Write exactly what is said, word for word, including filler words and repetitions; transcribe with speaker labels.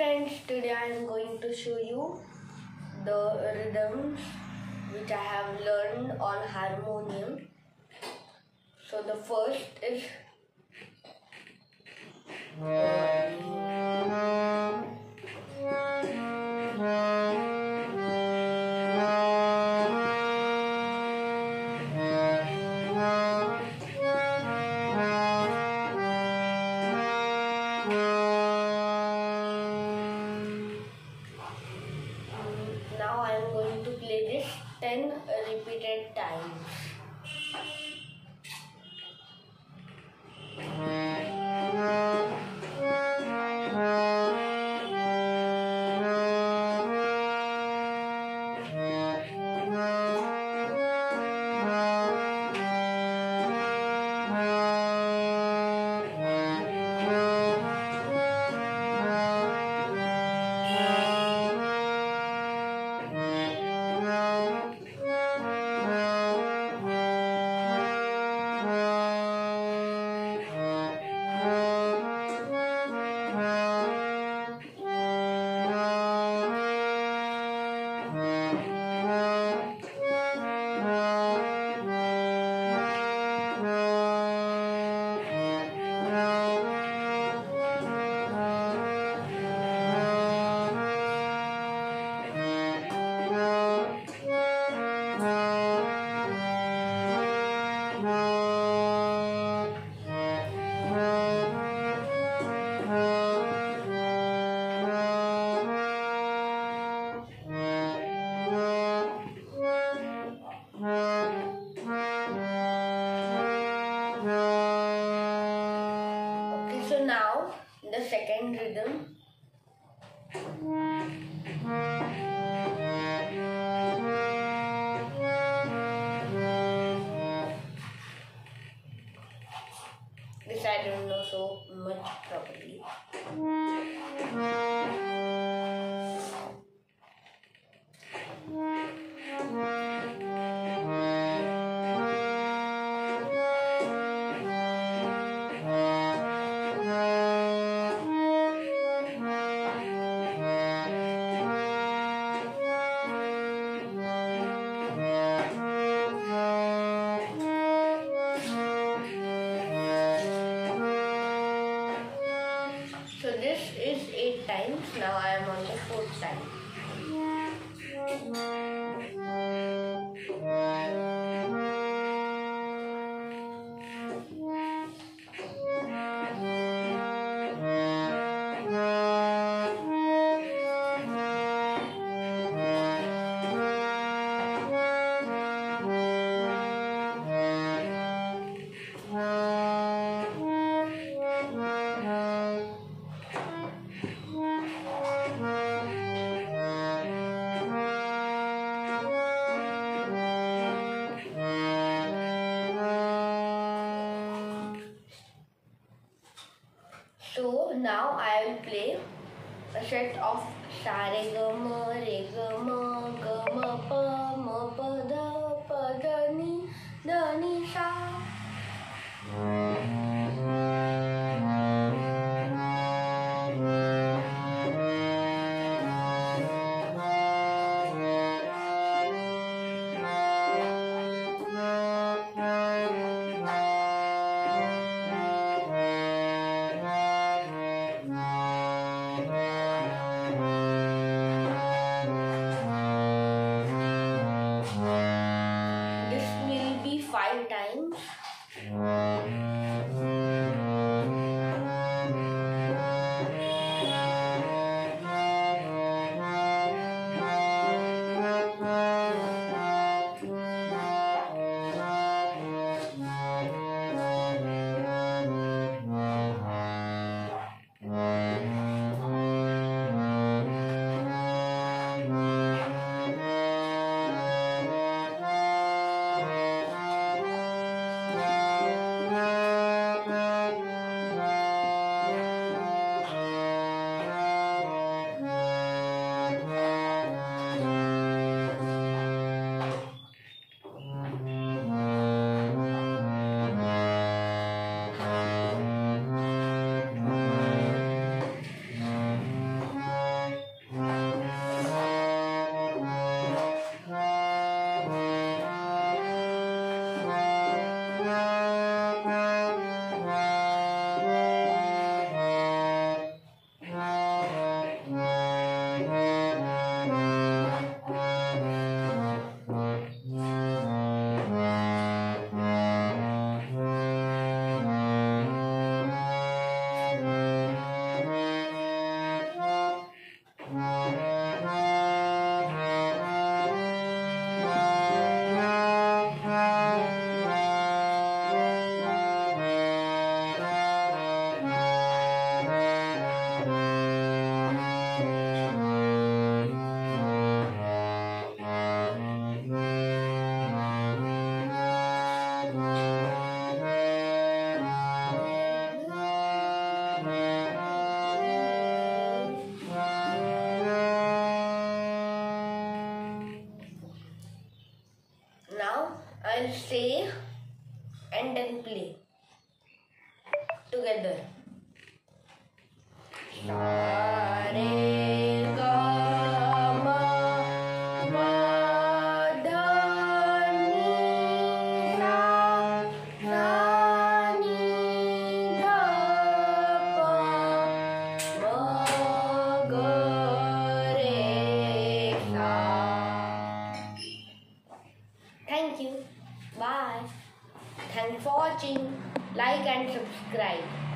Speaker 1: friends, today I am going to show you the rhythms which I have learned on harmonium. So the first is now I am going to play this ten repeated times. Okay, so now the second rhythm. This I don't know so much properly. So this is eight times. Now I am on the fourth time. So now I will play a set of sa re ga ma re ga ma ga ma pa ma pa da pa da ni da ni sa. This will be five times. say and then play together. Sa re ga ma pa dha ni sa sa ni dha pa ma ga re sa. Thank you. Bye. Thanks for watching. Like and subscribe.